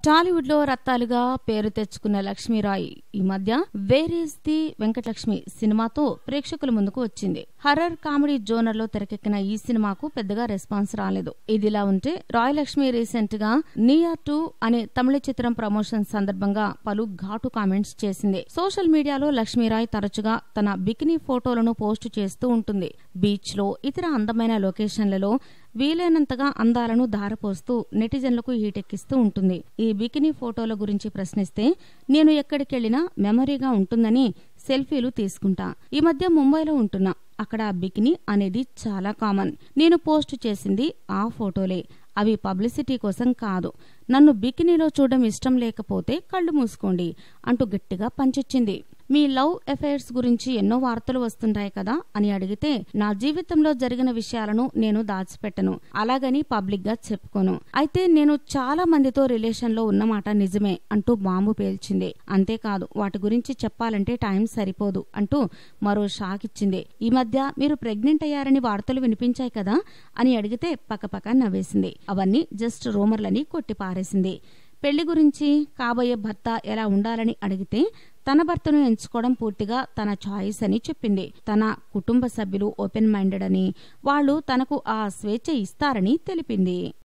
టాలీవుడ్ లో రత్తాలుగా పేరు తెచ్చుకున్న లక్ష్మీ ఈ మధ్య వేర్ ఈస్ ది వెంకటలక్ష్మి సినిమాతో ప్రేక్షకుల ముందుకు వచ్చింది. హర్రర్ కామెడీ జోనర్ లో తెరకెక్కిన ఈ సినిమాకు పెద్దగా రెస్పాన్స్ రాలేదు. ఇదిలా ఉంటే లక్ష్మి రీసెంట్ గా నియర్ టు అనే తమిళ చిత్రం ప్రమోషన్ సందర్భంగా పలు ఘాటు కామెంట్స్ చేసింది. సోషల్ మీడియాలో లక్ష్మీరాయ్ తరచుగా తన బికినీ ఫోటోలను పోస్టు చేస్తూ ఉంటుంది. బీచ్ లో ఇతర అందమైన లొకేషన్లలో వీలైనంతగా అందాలను ధారపోస్తూ నెటిజన్లకు హీటెక్కిస్తూ ఉంటుంది. ఈ బికినీ ఫోటోల గురించి ప్రశ్నిస్తే నేను ఎక్కడికెళ్లినా మెమరీగా ఉంటుందని సెల్ఫీలు తీసుకుంటా. ఈ మధ్య ముంబైలో ఉంటున్నా. అక్కడ బికినీ అనేది చాలా కామన్. నేను పోస్ట్ చేసింది ఆ ఫోటోలే. అవి పబ్లిసిటీ కోసం కాదు. నన్ను బికినీలో చూడడం ఇష్టం లేకపోతే కళ్ళు మూసుకోండి అంటూ గట్టిగా పంచొచ్చింది. మీ లవ్ అఫైర్స్ గురించి ఎన్నో వార్తలు వస్తుంటాయి కదా అని అడిగితే నా జీవితంలో జరిగిన విషయాలను నేను దాచిపెట్టను, అలాగని పబ్లిక్ గా చెప్పుకోను. అయితే నేను చాలా మందితో రిలేషన్ లో ఉన్నమాట నిజమే అంటూ బాంబు పేల్చింది. అంతేకాదు వాటి గురించి చెప్పాలంటే టైం సరిపోదు అంటూ మరో షాక్ ఇచ్చింది. ఈ మధ్య మీరు ప్రెగ్నెంట్ అయ్యారని వార్తలు వినిపించాయి కదా అని అడిగితే పక్కపక్క నవ్వేసింది. అవన్నీ జస్ట్ రూమర్లని కొట్టిపారేసింది. పెళ్లి గురించి కాబోయే భర్త ఎలా ఉండాలని అడిగితే తన భర్తను ఎంచుకోవడం పూర్తిగా తన చాయిస్ అని చెప్పింది. తన కుటుంబ సభ్యులు ఓపెన్ మైండెడ్ అని, వాళ్లు తనకు ఆ స్వేచ్ఛ ఇస్తారని తెలిపింది.